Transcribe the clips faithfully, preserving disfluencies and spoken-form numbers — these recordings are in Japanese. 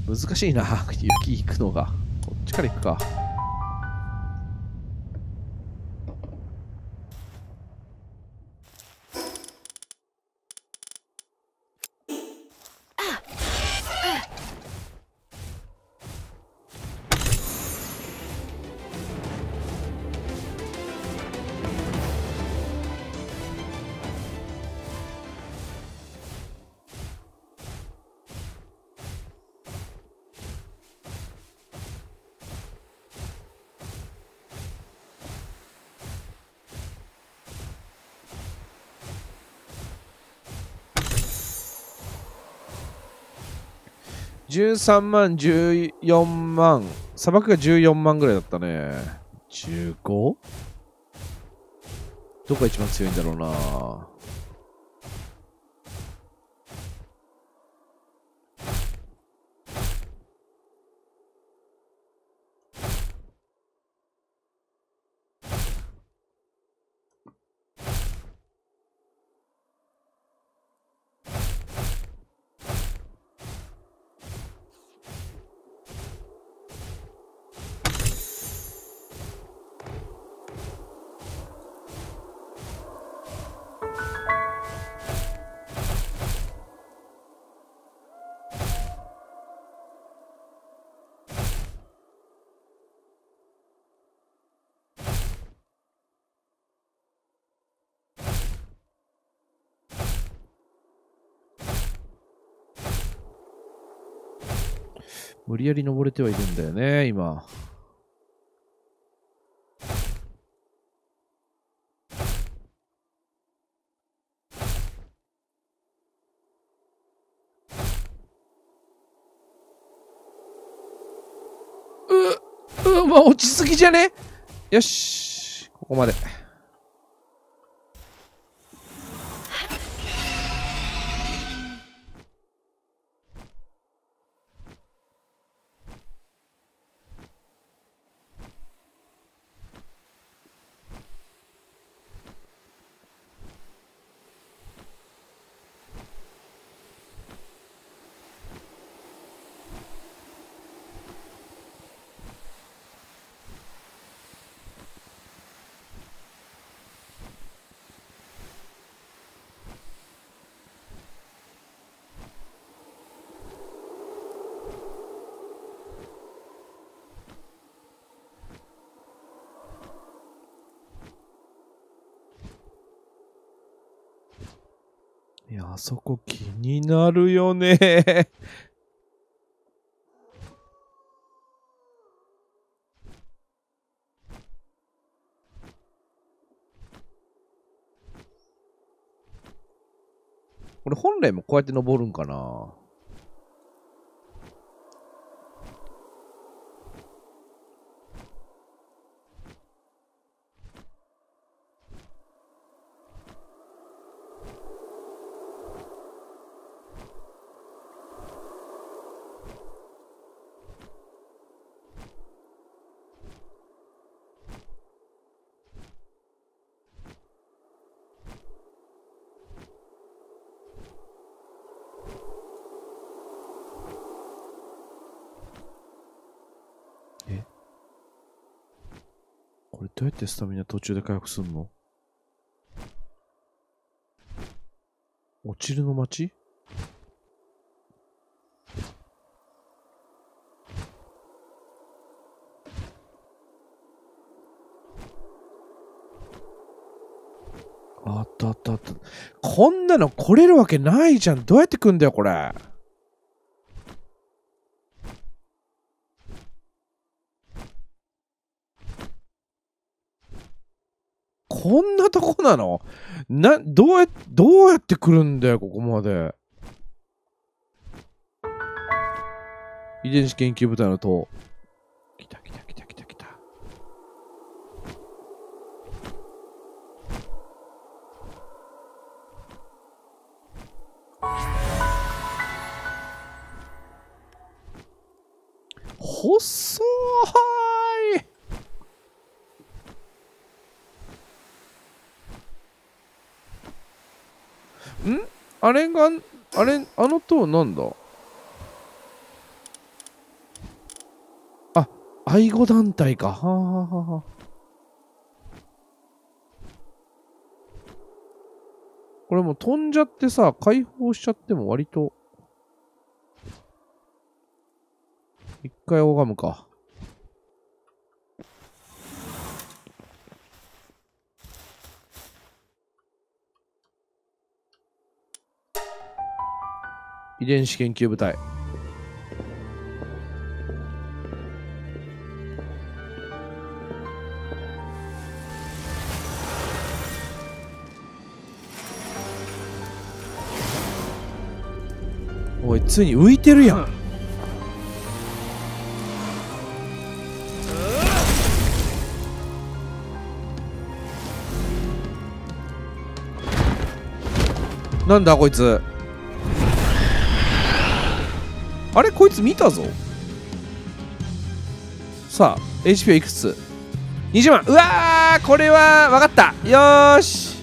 難しいな、雪行くのが。こっちから行くか。じゅうさんまん、じゅうよんまん。砂漠がじゅうよんまんぐらいだったね。じゅうご？ どこが一番強いんだろうな。無理やり登れてはいるんだよね、今。う、う、まあ、落ちすぎじゃね？よし、ここまで。いや、あそこ気になるよね。これ本来もこうやって登るんかな。え？これどうやってスタミナ途中で回復すんの？落ちるの街？あったあったあった。こんなの来れるわけないじゃん。どうやって来んだよ、これ。こんなとこなの？な、どうや、どうやって来るんだよ、ここまで。遺伝子研究部隊の塔。来た来た来た来た来た。細い。ん？あれが、あれ、あの塔なんだ？ だいご団体か。はあ、はあはあ、これもう飛んじゃってさ、解放しちゃっても割と。一回拝むか。遺伝子研究部隊。おい、ついに浮いてるやん。なんだこいつ。あれこいつ見たぞ。さあ エイチピー はいくつ？にじゅうまん。うわー、これは分かった。よーし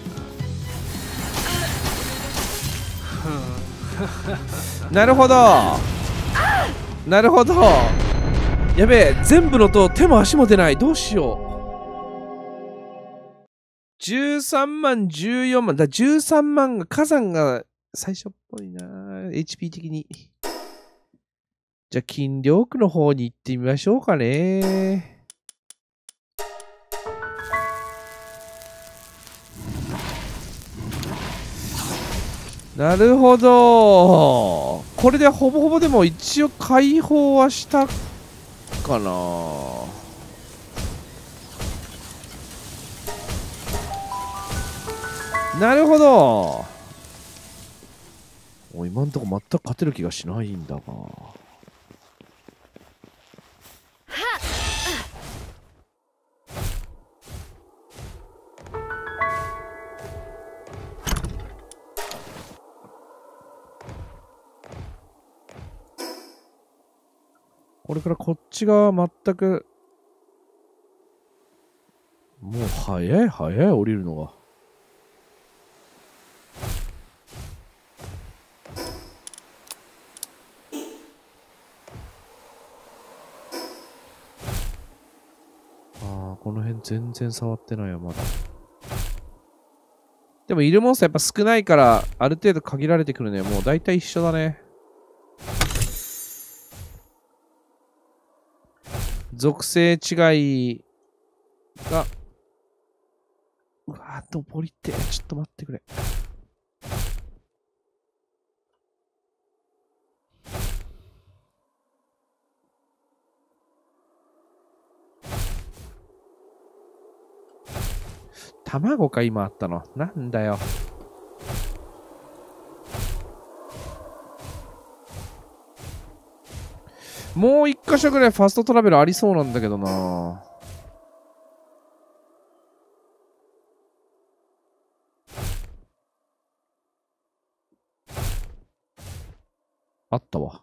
なるほどなるほど。やべえ、全部のと手も足も出ない。どうしよう。じゅうさんまん、じゅうよんまんだ。じゅうさんまんが火山が最初っぽいな。 エイチピー 的に。じゃあ金陵区の方に行ってみましょうかね。なるほど。これでほぼほぼでも一応解放はしたかな。なるほど。お、今んとこ全く勝てる気がしないんだが。これからこっち側全くもう早い早い降りるのが。ああ、この辺全然触ってないよまだ。でもいるモンスターやっぱ少ないからある程度限られてくるね。もう大体一緒だね。属性違いが、うわー、登りって、ちょっと待ってくれ。卵か今あったの。なんだよ。もう一箇所ぐらいファストトラベルありそうなんだけどな。あったわ。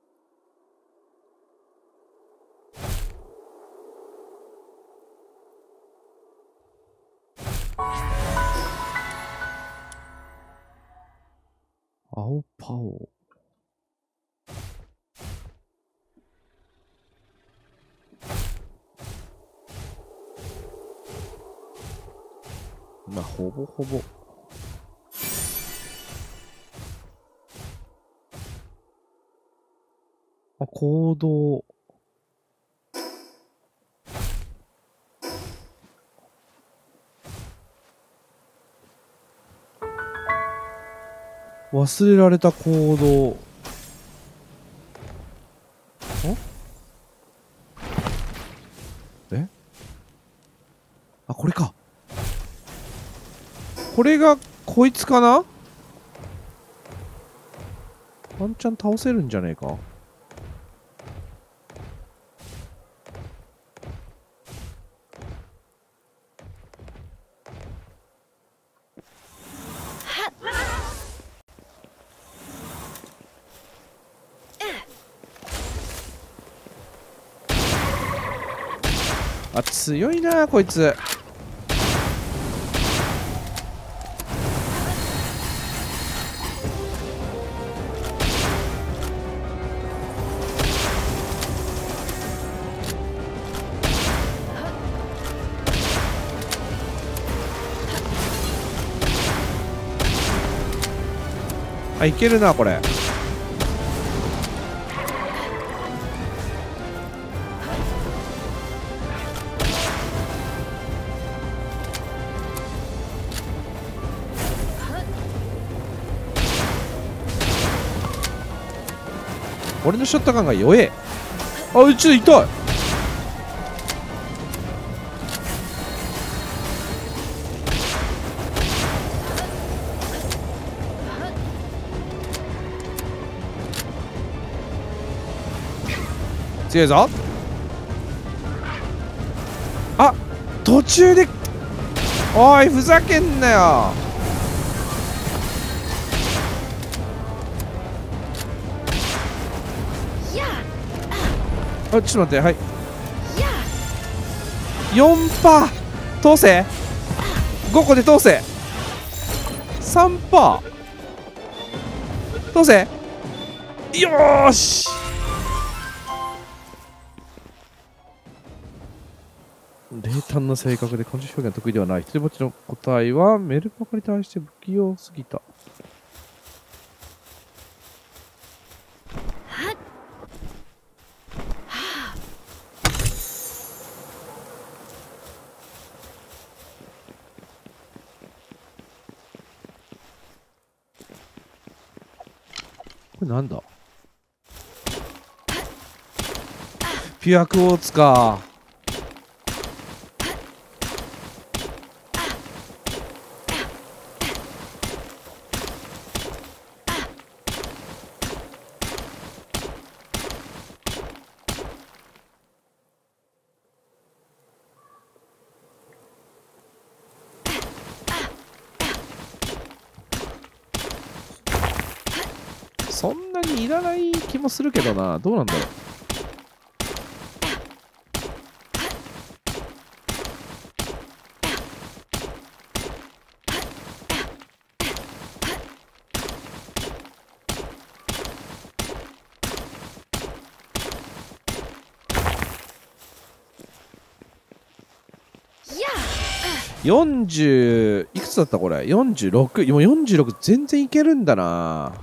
青パオ。まあ、ほぼほぼ。あ、行動。忘れられた行動。ん？え？あ、これか。これがこいつかな？ワンチャン倒せるんじゃねえか。あ、強いなこいつ。 あ、いけるなこれ。俺のショットガンが弱え。あ、うちで痛い。強いぞ。あ、途中で、おいふざけんなよ。あ、ちょっと待って、はい。よんパー通せ。ごこで通せ。さんパー通せ。よーし。冷淡な性格で感情表現得意ではない。一人ぼっちの答えはメルパカに対して不器用すぎた。これなんだ。ピュアクォーツか。そんなにいらない気もするけどな。どうなんだろう。よんじゅういくつだったこれ。よんじゅうろく。もうよんじゅうろく全然いけるんだな。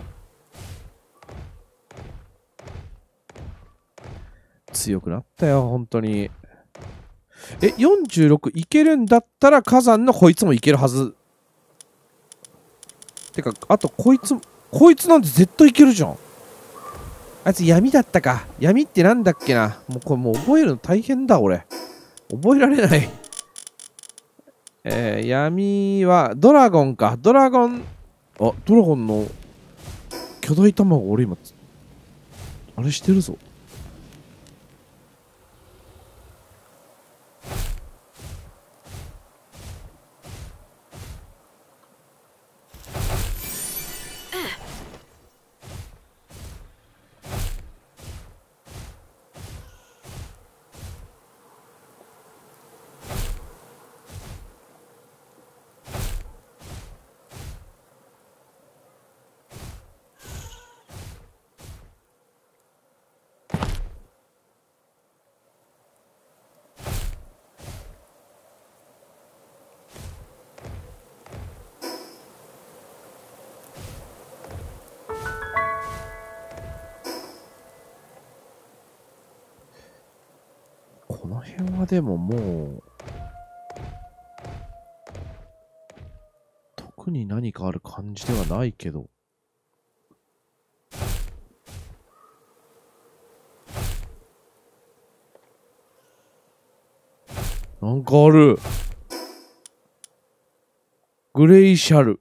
強くなったよ本当に。え、よんじゅうろくいけるんだったら火山のこいつもいけるはず。てか、あとこいつこいつなんて絶対いけるじゃん。あいつ闇だったか。闇ってなんだっけな。もうこれもう覚えるの大変だ俺。覚えられない。えー、闇はドラゴンか。ドラゴン、あ、ドラゴンの巨大卵俺今あれしてるぞ。この辺はでももう特に何かある感じではないけど、なんかある。グレイシャル。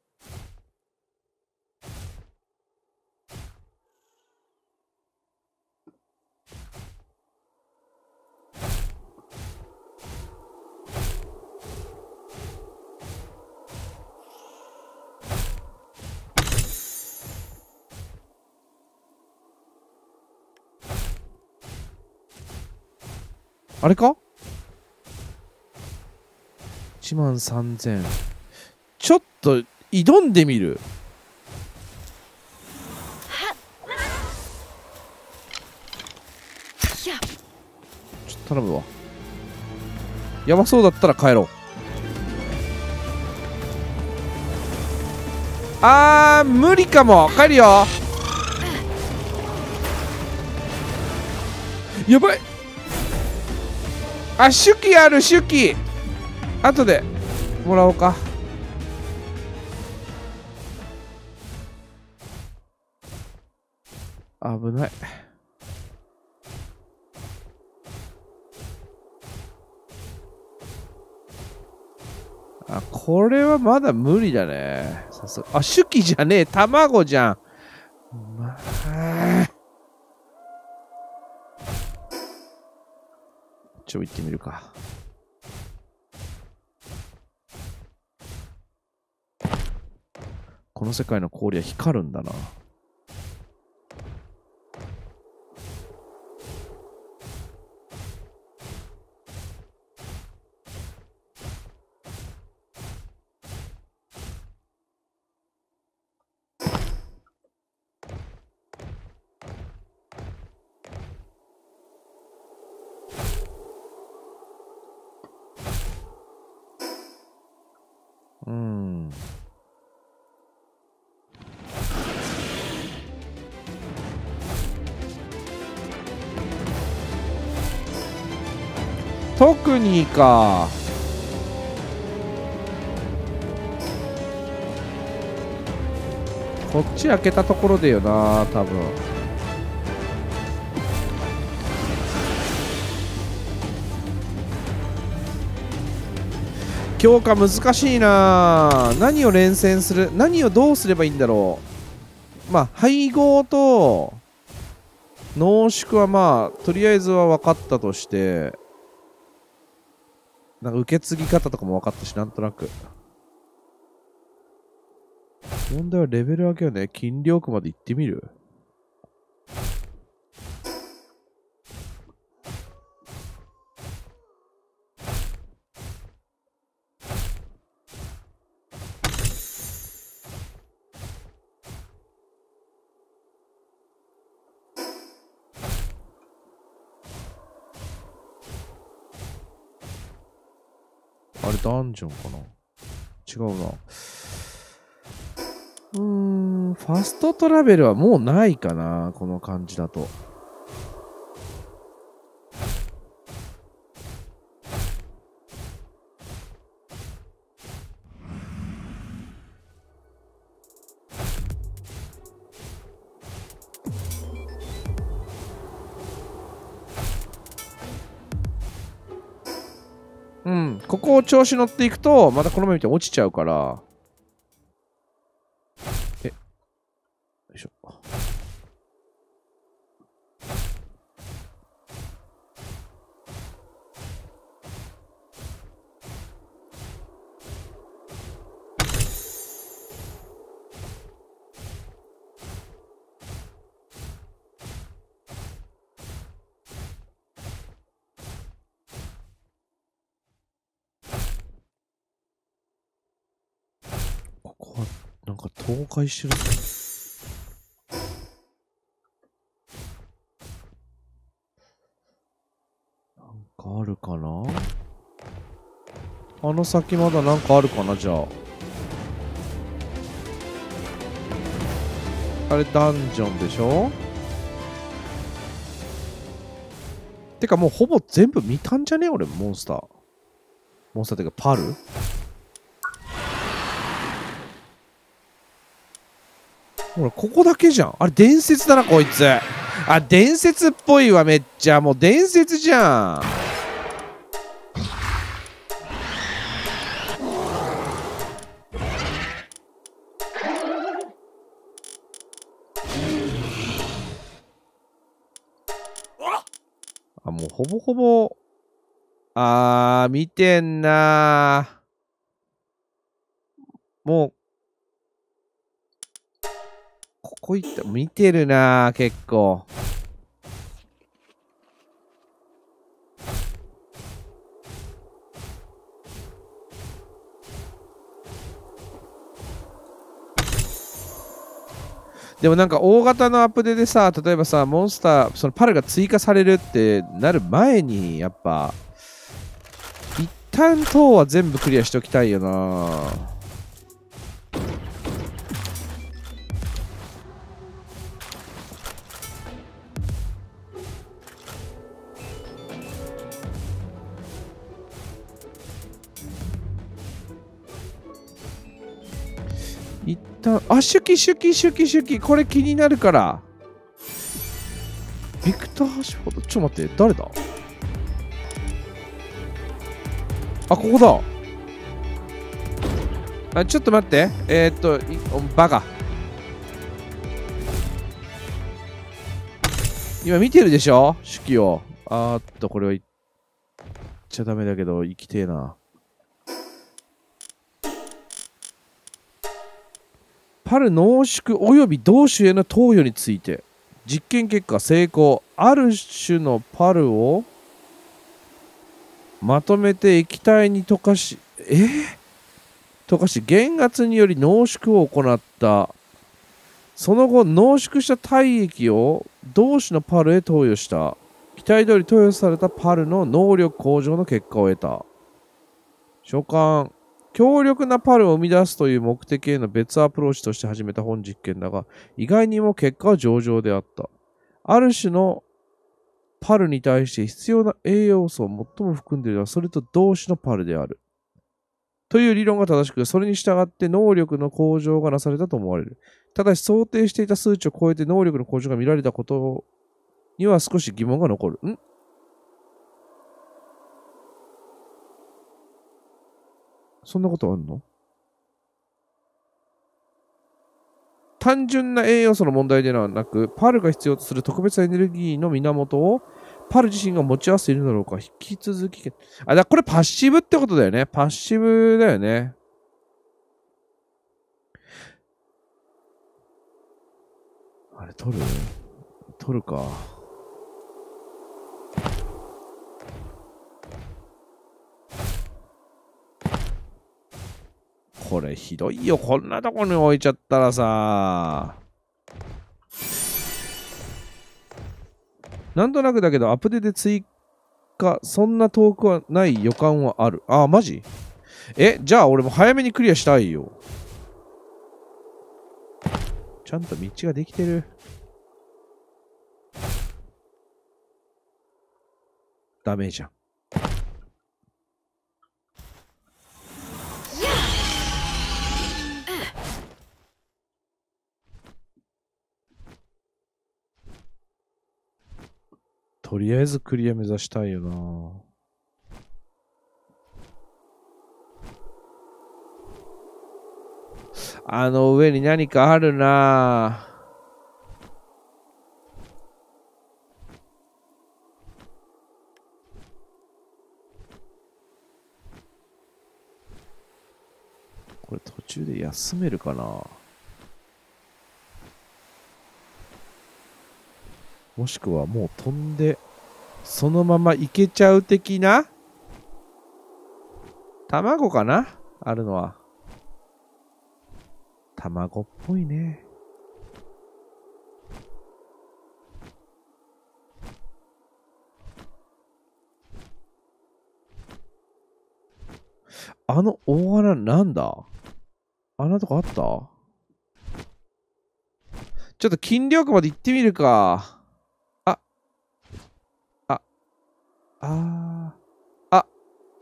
あれか ?いちまんさんぜん。ちょっと挑んでみる。ちょっと頼むわ。やばそうだったら帰ろう。 あー無理かも。帰るよ。やばい。あ、手記ある、手記。後でもらおうか。危ない。あ、これはまだ無理だね。さすが。あ、手記じゃねえ。卵じゃん。まあ。ちょ、行ってみるか。この世界の氷は光るんだな。うん。特にか。こっち開けたところでよな、多分。強化難しいな。何を連戦する、何をどうすればいいんだろう。まあ配合と濃縮はまあとりあえずは分かったとして、なんか受け継ぎ方とかも分かったし、なんとなく。問題はレベル上げよね。筋力まで行ってみる。あれダンジョンかな。違うな。うーん、ファストトラベルはもうないかな、この感じだと。うん、ここを調子乗っていくと、またこの前みたいに落ちちゃうから。え、よいしょ。ここはなんか倒壊してる。なんかあるかな。あの先まだなんかあるかな。じゃああれダンジョンでしょ。てかもうほぼ全部見たんじゃね俺。モンスターモンスターっていうかパル。ほら、ここだけじゃん。あれ、伝説だな、こいつ。あ、伝説っぽいわ、めっちゃ。もう伝説じゃん。あ、もうほぼほぼ。あー、見てんなー。もう、ここ行った、見てるなー、結構。でもなんか大型のアップデでさ、例えばさ、モンスター、そのパルが追加されるってなる前に、やっぱ、一旦塔は全部クリアしておきたいよな。 一旦、あ、手記、手記、手記、手記。これ気になるから。ビクター・シュフォード。ちょっと待って、誰だ？あ、ここだ。あ、ちょっと待って。えー、っと、バカ。今見てるでしょ？手記を。あーっと、これは言っちゃダメだけど、生きてえな。パル濃縮及び同種への投与について。実験結果成功。ある種のパルをまとめて液体に溶かし、えー、溶かし、減圧により濃縮を行った。その後、濃縮した体液を同種のパルへ投与した。期待通り投与されたパルの能力向上の結果を得た。所感。強力なパルを生み出すという目的への別アプローチとして始めた本実験だが、意外にも結果は上々であった。ある種のパルに対して必要な栄養素を最も含んでいるのはそれと同種のパルである。という理論が正しく、それに従って能力の向上がなされたと思われる。ただし想定していた数値を超えて能力の向上が見られたことには少し疑問が残る。ん？そんなことあんの？単純な栄養素の問題ではなく、パルが必要とする特別なエネルギーの源をパル自身が持ち合わせているのだろうか。引き続き。あ、だこれパッシブってことだよね。パッシブだよね。あれ、取る？取るか。これひどいよ。こんなとこに置いちゃったらさ。なんとなくだけど、アップデート追加、そんな遠くはない予感はある。ああ、マジ？え、じゃあ俺も早めにクリアしたいよ。ちゃんと道ができてる。ダメじゃん。とりあえずクリア目指したいよな。あの上に何かあるな。これ途中で休めるかな。もしくはもう飛んでそのまま行けちゃう的な。卵かな、あるのは。卵っぽいね。あの大穴なんだ？穴とかあった？ちょっと金量区まで行ってみるか。あ、あ、あー、あ、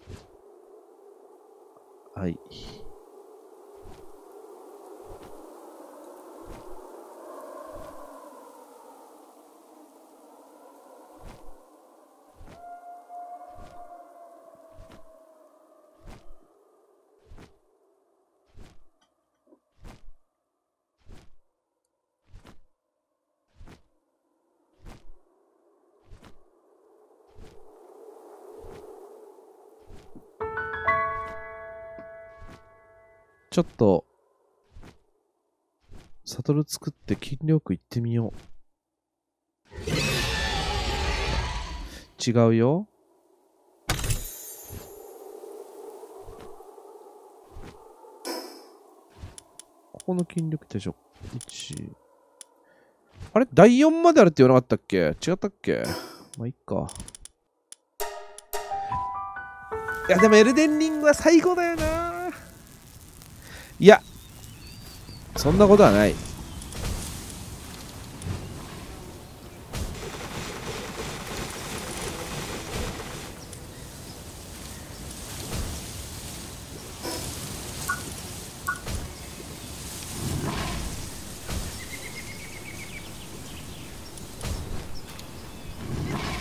はい。ちょっと、サトル作って金量区行ってみよう。違うよ。ここの筋力手帳。いち。あれだいよんまであるって言わなかったっけ？違ったっけ？まあ、いっか。いや、でもエルデンリングは最高だよな。いや、そんなことはない。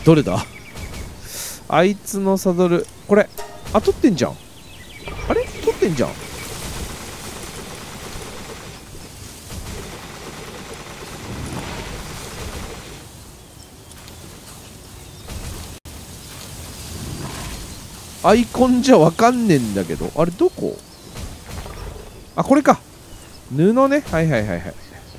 どれだあいつのサドル。これ。あ、取ってんじゃん。あれ取ってんじゃん。アイコンじゃわかんねえんだけど。あれどこ？あ、これか。布ね。はいはいはいはい。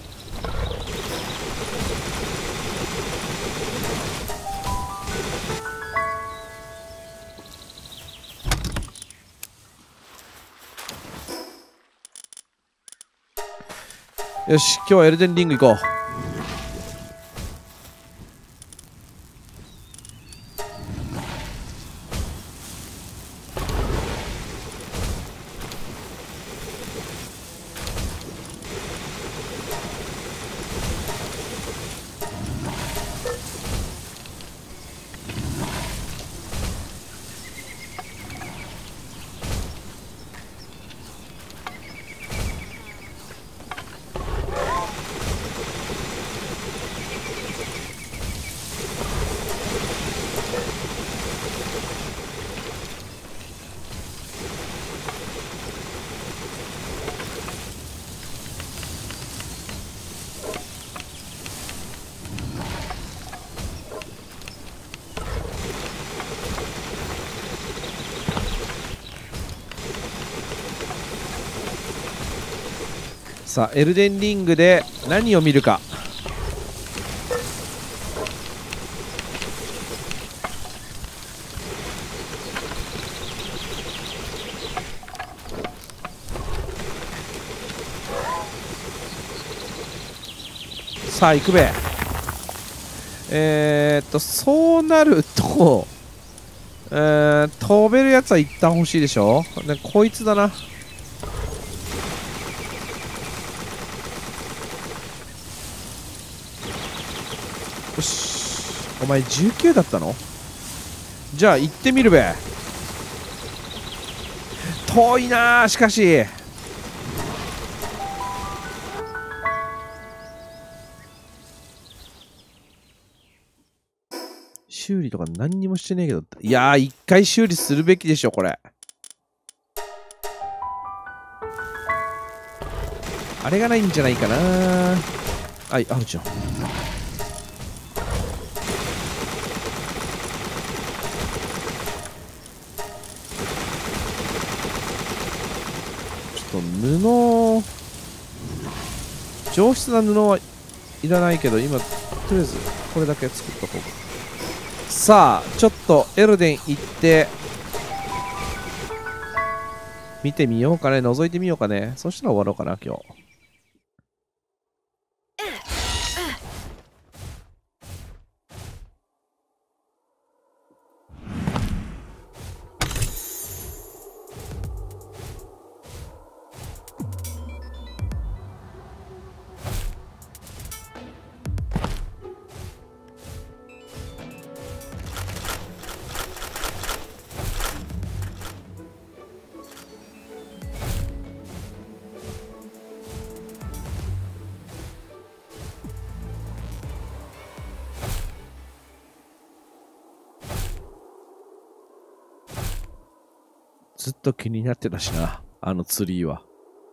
よし、今日はエルデンリング行こう。さあ、エルデンリングで何を見るか。さあ、行くべ。えー、っと、そうなると、えー、飛べるやつは一旦欲しいでしょ。ね、こいつだな。よし、お前じゅうきゅうだったの？じゃあ行ってみるべ。遠いなあ、しかし。修理とか何にもしてねえけど。いやー、一回修理するべきでしょ、これ。あれがないんじゃないかな。はい、あるじゃん。ちょっと布、上質な布はいらないけど、今、とりあえずこれだけ作っとこうか。さあ、ちょっとエルデン行って、見てみようかね。覗いてみようかね。そしたら終わろうかな、今日。ずっと気になってたしな、あのツリーは。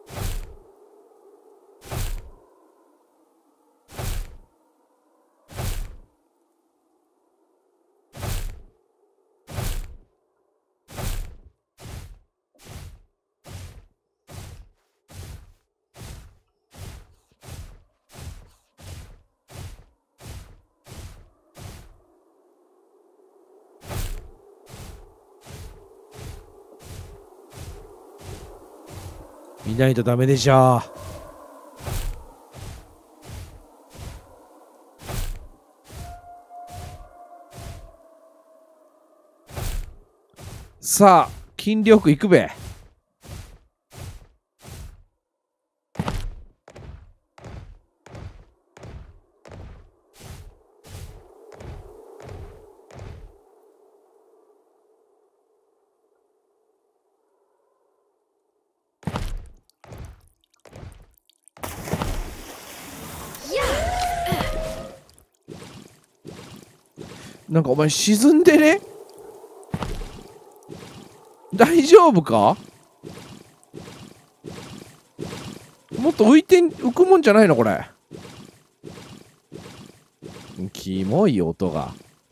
見ないとダメでしょ。さあ、筋力いくべ。 なんかお前沈んでね？大丈夫か？もっと浮いて浮くもんじゃないのこれ。キモい音が。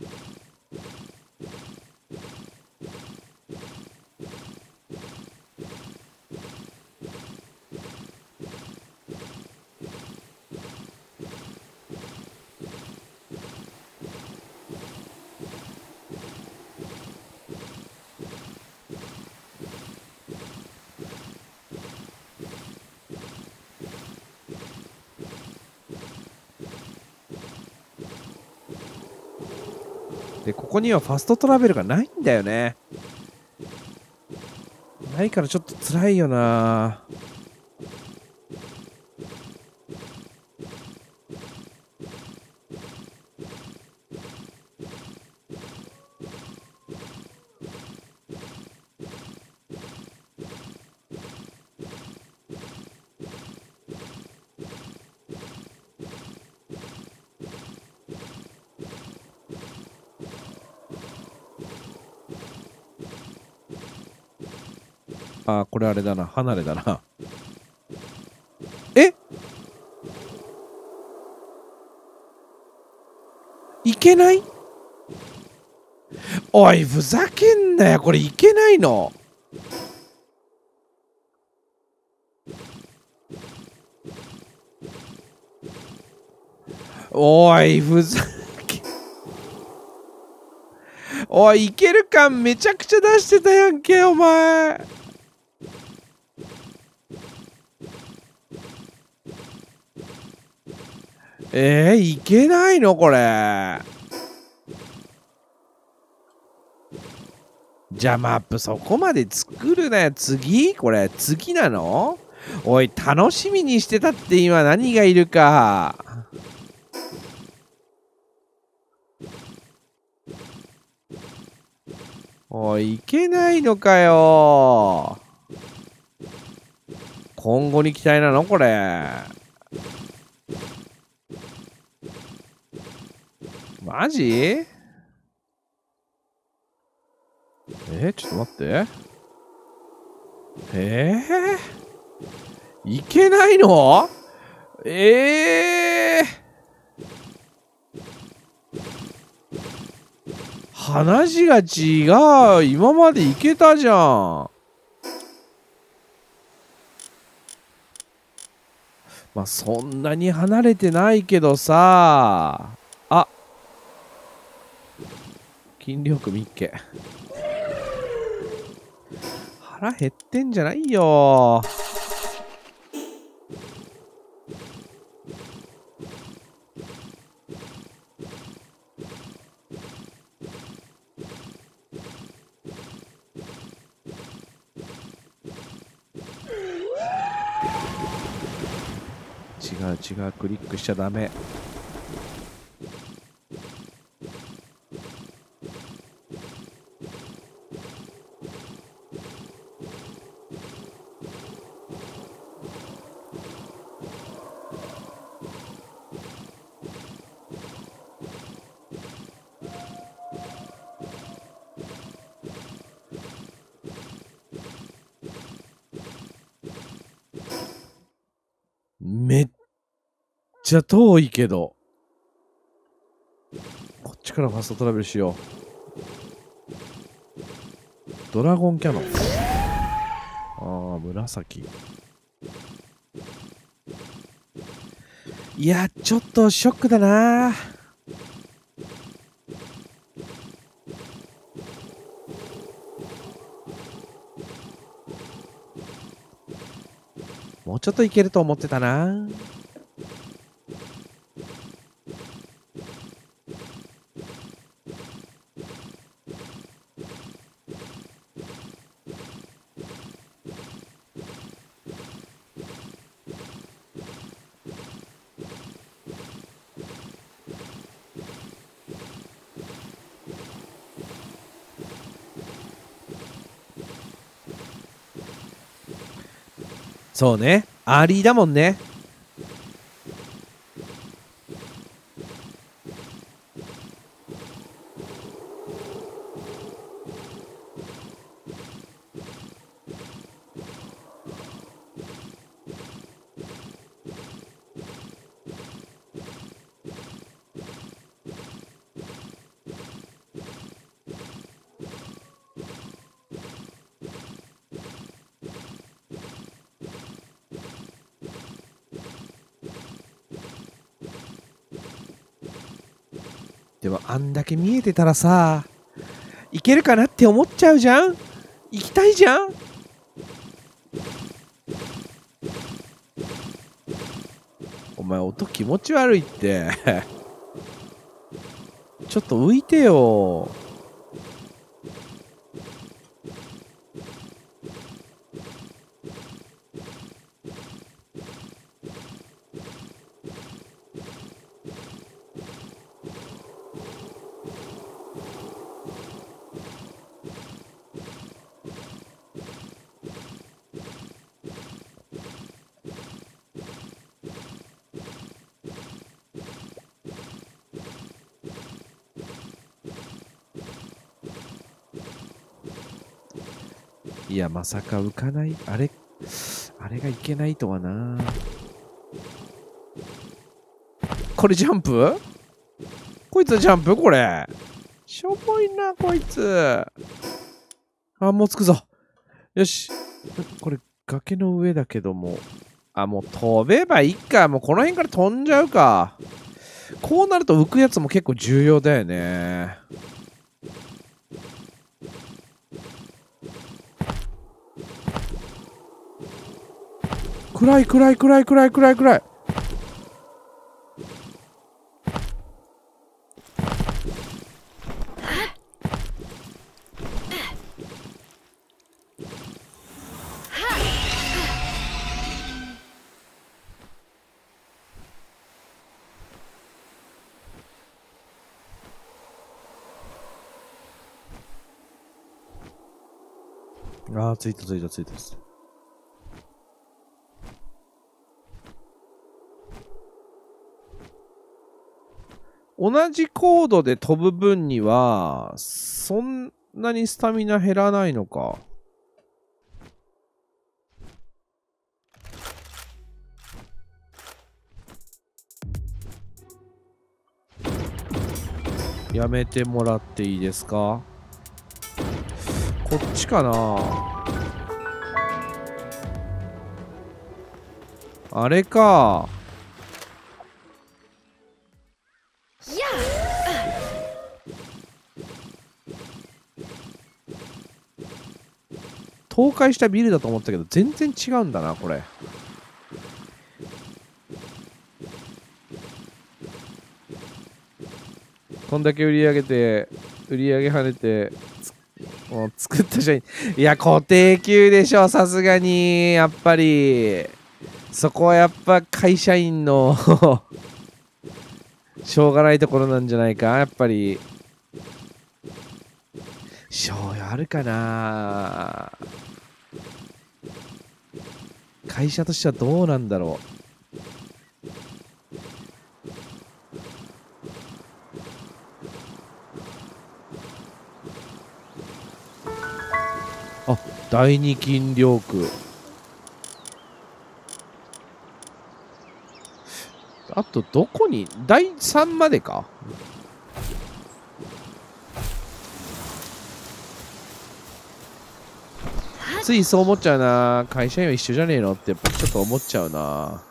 で、ここにはファストトラベルがないんだよね。ないからちょっと辛いよな。あ、これあれだな。離れだな。え？いけない？おい、ふざけんなよ。これいけないの？おい、ふざけ。おい、いける感めちゃくちゃ出してたやんけ、お前。えー、いけないのこれ。じゃあマップそこまで作るなよ。次これ次なの？おい、楽しみにしてたって今何がいるか。おい、いけないのかよ。今後に期待なのこれ。マジ？えー、ちょっと待って。えー、いけないの？えー、話が違う。今までいけたじゃん。まあそんなに離れてないけどさ。あ、筋力みっけ。腹減ってんじゃないよ。違う違う、クリックしちゃダメ。めっちゃ遠いけど。こっちからファストトラベルしよう。ドラゴンキャノン。ああ、紫。いや、ちょっとショックだな。もうちょっといけると思ってたな。そうね。アーリーだもんね。 でもあんだけ見えてたらさ、いけるかなって思っちゃうじゃん。行きたいじゃん。お前音気持ち悪いってちょっと浮いてよ。いや、まさか浮かない。あれ、あれがいけないとはな。これジャンプ？こいつジャンプ？これ。しょぼいな、こいつ。あ、もう着くぞ。よし。これ、崖の上だけども。あ、もう飛べばいいか。もうこの辺から飛んじゃうか。こうなると浮くやつも結構重要だよね。暗い暗い暗い暗い暗い暗い。ああ、ついたついたついた。同じ高度で飛ぶ分には、そんなにスタミナ減らないのか。やめてもらっていいですか？こっちかな？あれか。倒壊したビルだと思ったけど全然違うんだなこれ。こんだけ売り上げて売り上げ跳ねてもう作ったじゃん。いや固定給でしょさすがに。やっぱりそこはやっぱ会社員のしょうがないところなんじゃないか。やっぱり醤油あるかな。会社としてはどうなんだろう。あ、第二金陵区。あとどこにだいさんまでか。ついそう思っちゃうな。会社員は一緒じゃねえのってやっぱちょっと思っちゃうな。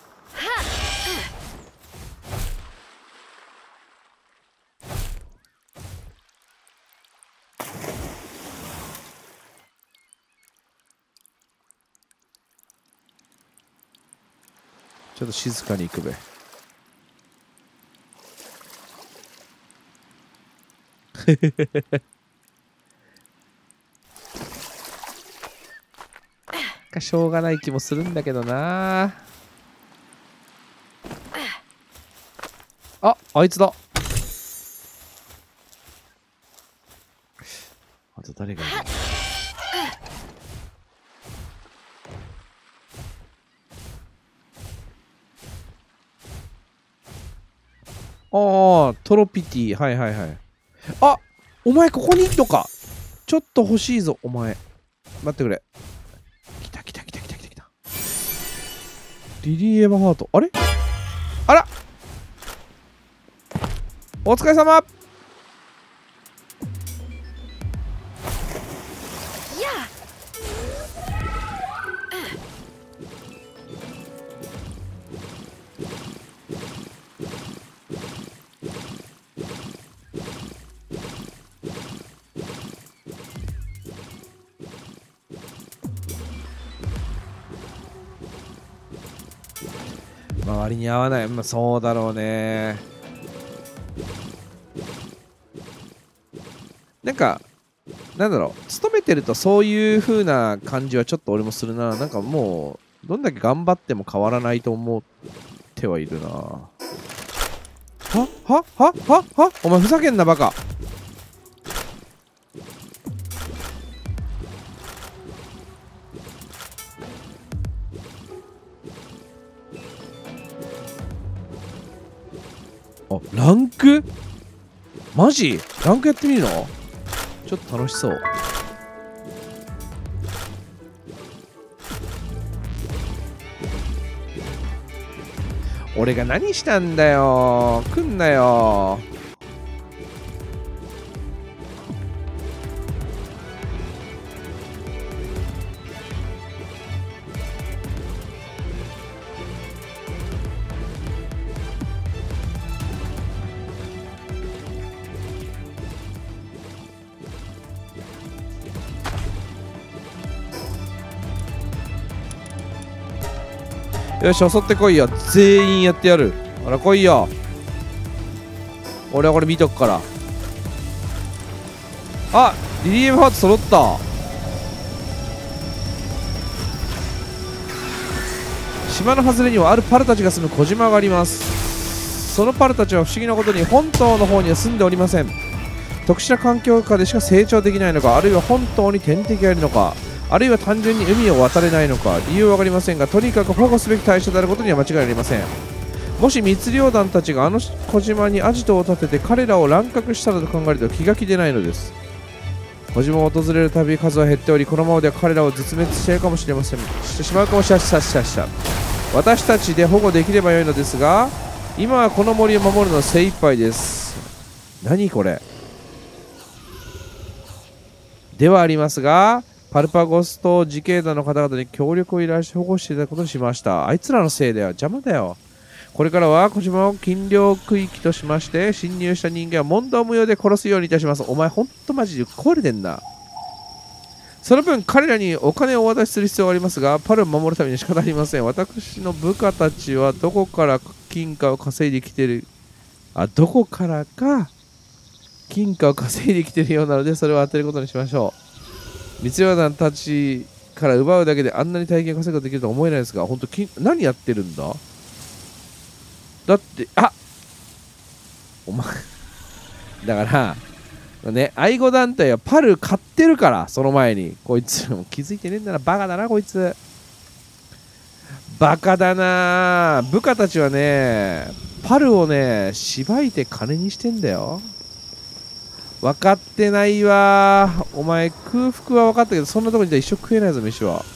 ちょっと静かに行くべ。かしょうがない気もするんだけどな。あ、あいつだ。あと誰がいる？ああ、トロピティ。はいはいはい。あ、お前ここにいんのか。ちょっと欲しいぞ、お前。待ってくれ。来た来た来た来た来た来た。リリー・エヴァハート。あれ？あら！お疲れ様！ 周りに合わない。まあそうだろうね。なんかなんだろう、勤めてるとそういう風な感じはちょっと俺もするな。なんかもうどんだけ頑張っても変わらないと思ってはいるな。はははははお前ふざけんなバカ。あ、ランクマジランクやってみるの？ちょっと楽しそう。俺が何したんだよ。来んなよ。よし、襲ってこいよ。全員やってやる。ほら来いよ。俺はこれ見とくから。あ、リリーブハーツ揃った。島の外れにはあるパルたちが住む小島があります。そのパルたちは不思議なことに本島の方には住んでおりません。特殊な環境下でしか成長できないのか、あるいは本島に天敵がいるのか、あるいは単純に海を渡れないのか、理由は分かりませんが、とにかく保護すべき対象であることには間違いありません。もし密漁団たちがあの小島にアジトを立てて彼らを乱獲したらと考えると気が気でないのです。小島を訪れるたび数は減っており、このままでは彼らを絶滅しているかもしれません。してしまうかもしれません。私たちで保護できればよいのですが、今はこの森を守るのは精一杯です。何これではありますが、パルパゴスと自警団の方々に協力を依頼して保護していただくことにしました。あいつらのせいだよ。邪魔だよ。これからは小島を禁漁区域としまして、侵入した人間は問答無用で殺すようにいたします。お前ほんとマジで壊れてんな。その分彼らにお金をお渡しする必要がありますが、パルを守るために仕方ありません。私の部下たちはどこから金貨を稼いできてる、あ、どこからか金貨を稼いできてるようなので、それを当てることにしましょう。密漁団たちから奪うだけであんなに大金を稼ぐことができるとは思えないですが、本当金何やってるんだ。だってあお前だからね、愛護団体はパル買ってるから。その前にこいつも気づいてねえんだな。バカだなこいつ。バカだな。部下たちはねパルをねしばいて金にしてんだよ。分かってないわ。お前空腹は分かったけど、そんなとこにいたら一生食えないぞ飯は。